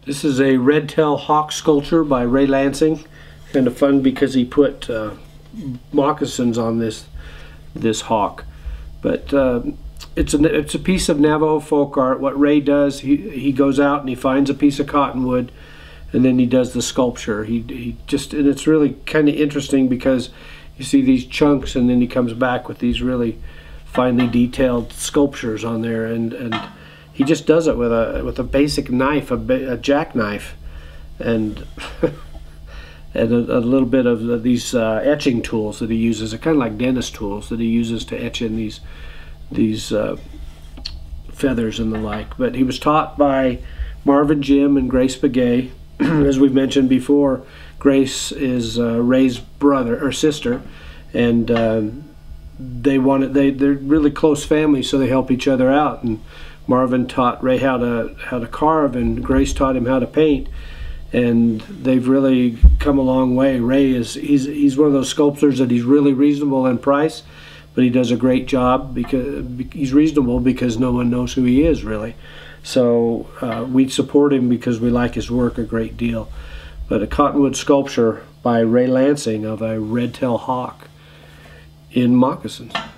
This is a red-tail hawk sculpture by Ray Lansing. Kind of fun because he put moccasins on this hawk. But it's a piece of Navajo folk art. What Ray does, he goes out and he finds a piece of cottonwood, and then he does the sculpture. And it's really kind of interesting because you see these chunks, and then he comes back with these really finely detailed sculptures on there, and he just does it with a basic knife, a jackknife, and and a little bit of these etching tools that he uses. They're kind of like dentist tools that he uses to etch in these feathers and the like. But he was taught by Marvin Jim and Grace Begay. As we've mentioned before, Grace is Ray's brother or sister, and they're really close family, so they help each other out. And Marvin taught Ray how to carve, and Grace taught him how to paint, and they've really come a long way. Ray he's one of those sculptors that he's really reasonable in price, but he does a great job because he's reasonable because no one knows who he is really. So we support him because we like his work a great deal. But a cottonwood sculpture by Ray Lansing of a red-tailed hawk in moccasins.